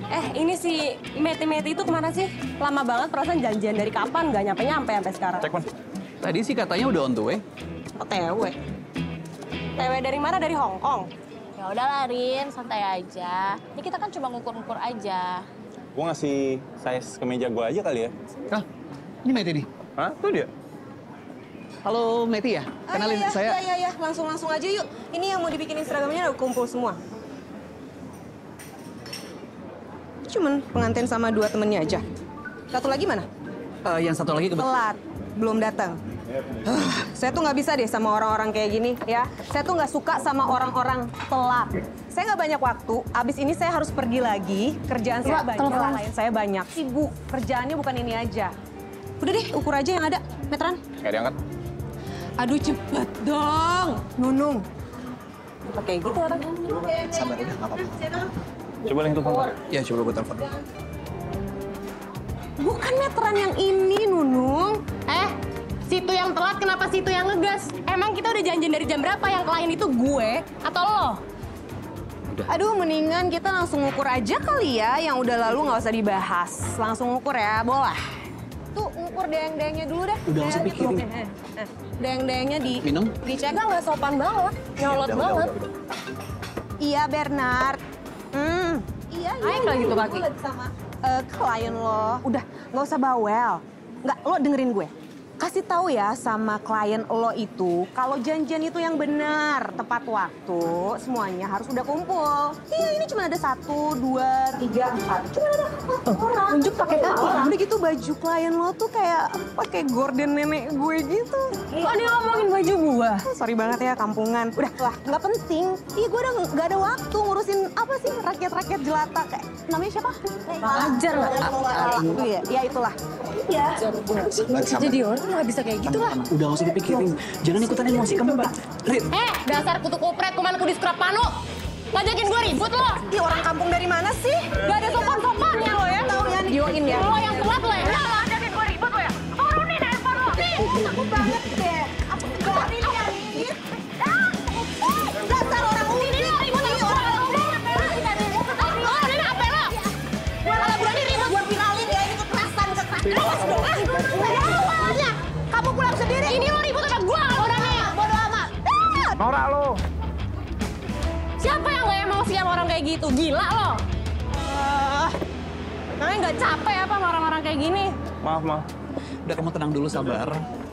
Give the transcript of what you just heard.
Ini si Meti-Meti itu kemana sih? Lama banget perasaan janjian dari kapan, nggak nyampe-nyampe sampai sekarang. Cek, Man. Tadi sih katanya udah on the way. OTW. TW dari mana? Dari Hong Kong? Ya udah lah, Rin, santai aja. Ini kita kan cuma ngukur-ngukur aja. Gue ngasih size kemeja gue aja kali ya. Ah, ini Meti nih. Hah? Tuh dia. Halo Meti ya? Kenalin saya. Iya. Langsung aja yuk. Ini yang mau dibikinin seragamnya udah kumpul semua. Cuman pengantin sama 2 temennya aja. Satu lagi mana? Yang satu lagi Telat. Belum datang. Saya tuh nggak bisa deh sama orang-orang kayak gini ya. Saya tuh nggak suka sama orang-orang telat. Saya nggak banyak waktu. Abis ini saya harus pergi lagi. Kerjaan saya banyak, lain saya banyak. Sibuk. Kerjaannya bukan ini aja. Udah deh, ukur aja yang ada. Meteran. Nggak diangkat. Aduh cepet dong. Nunung. Pakai gitu orang. Sabar, udah nggak apa-apa. Coba link telepon. Ya, coba gue telepon. Bukan meteran yang ini, Nunung. Situ yang telat, kenapa situ yang ngegas? Emang kita udah janjian dari jam berapa? Yang klien itu gue atau lo? Udah. Aduh, mendingan kita langsung ngukur aja kali ya. Yang udah lalu nggak usah dibahas. Langsung ngukur ya, boleh. Tuh, ngukur dayang-dayangnya dulu deh. Udah, nggak usah pikirin. Dayang-dayangnya Minum? dicek. Nggak sopan banget. Nyolot banget. Iya, Bernard. Iya. Naik lagi tuh kaki. Sama klien lo. Udah, nggak usah bawel. Nggak, lo dengerin gue. Kasih tahu ya sama klien lo itu, kalau janjian itu yang benar, tepat waktu, semuanya harus udah kumpul. Iya, ini cuma ada 1, 2, 3, 4. Cuma ada 4 orang. Tunjuk pakai kaki. Udah gitu baju klien lo tuh kayak pakai gorden nenek gue gitu. Ada yang ngomongin baju gue. Sorry banget ya, kampungan. Udah, lah, nggak penting. Iya, gue udah nggak ada waktu ngurusin apa sih rakyat-rakyat jelata kayak namanya siapa? Ajar lah. Iya, ya itulah. Iya. Jadi orang nggak bisa kayak gitu lah. Udah nggak usah dipikirin. Jangan ikutan emosi kamu, Pak. Rin. Dasar kutu kupret, kuman kudis kerap panu. Ngajakin gue ribut lo. Ih, orang kampung dari mana sih? Gak ada sopan-sopannya lo ya. Tahu ya, dioin ya. Lo yang telat lo ya. Ngajakin gue ribut lo ya. Turunin handphone lo. Nih, takut banget deh. Aku turunin ya, Nih. Dasar orang unik. Ini lo ribut sama orang lo. Turunin HP lo. Malah berani ribut. Gue viralin ya, ini kekerasan. Awas dong. Awalnya, kamu pulang sendiri. Ini lo ribut sama gue. Orangnya. Bodo amat. Nora lo. Siapa yang gak emosi sama orang kayak gitu? Gila lo. Namanya gak capek apa sama orang-orang kayak gini? Maaf. Udah, kamu tenang dulu, sabar.